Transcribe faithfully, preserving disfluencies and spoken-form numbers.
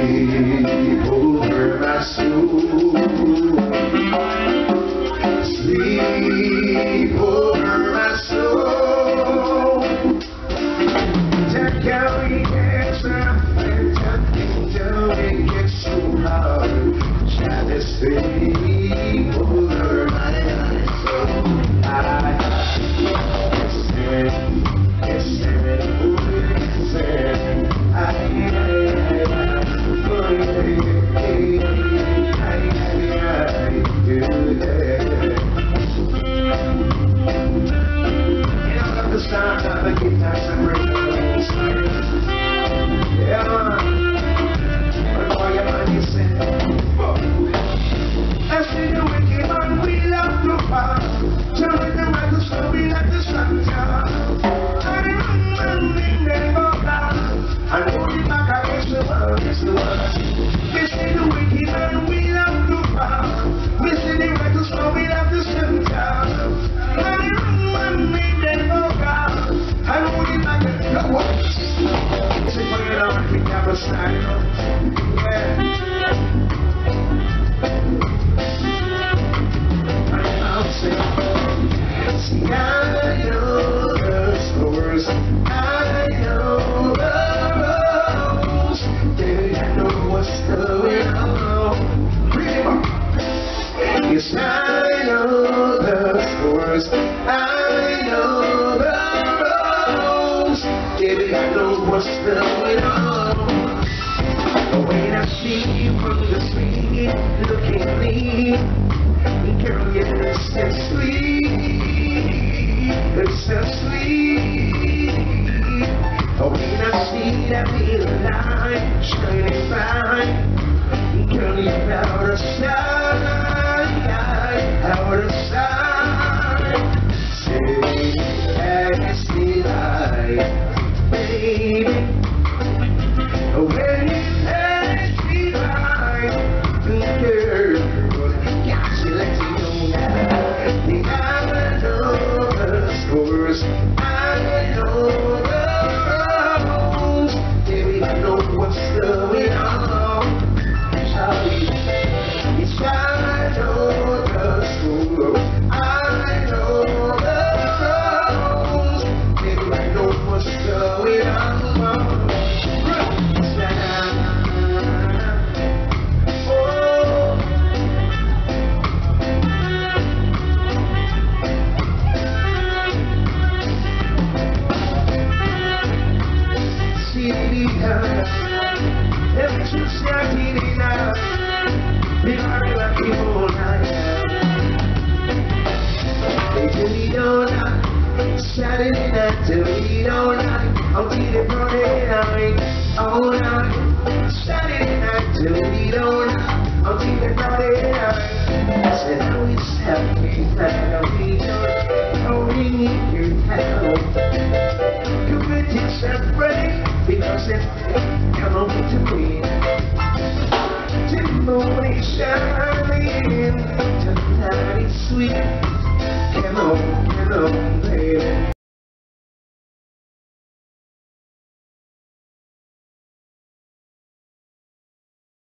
Sleep over my soul. Sleep over my soul. Take out the answer and nothing till it gets so hard. Shall I sleep over my soul? I said, I said, I said, sound of the guitars and rhythms. Yeah, man. But boy, your man is saying, I see the wicked man, we love to fall. Turning the right to slow, we like the sun child. And the run, run, we never bow. And holding back against the world, it's the world. We see the wicked man, we love to fall. We see the right to slow, we like the sun child. And the run, run, we never bow. I don't want it back and go up. Say, bring it on, we never start, you know. Yeah. I'll say, see, I know the scores. I know the rules. They know what's going on. Read it up. Yes, I know the scores. I know the Baby, I know what's going on. When I see you from the street, looking at me, girl, you look so sweet, look so sweet. When I see that little light shining bright, girl, you're out of sight, out of sight. Say, I see light. Baby, when you pass me by, girl, got to let you know now. I know the scores, I know the rules. Baby, I know what's going on. Charlie, yes, I know the scores, I know the rules. Baby, I know what's going on. Saturday night till we all night, I'll be the Friday night, all night. Saturday night till we all night, I'll be the Friday night. I said I was happy that I'll be done, only need your help. Commit yourself ready, because it's come over to me. Till the morning shining, tonight is sweet. Come on, come on, baby.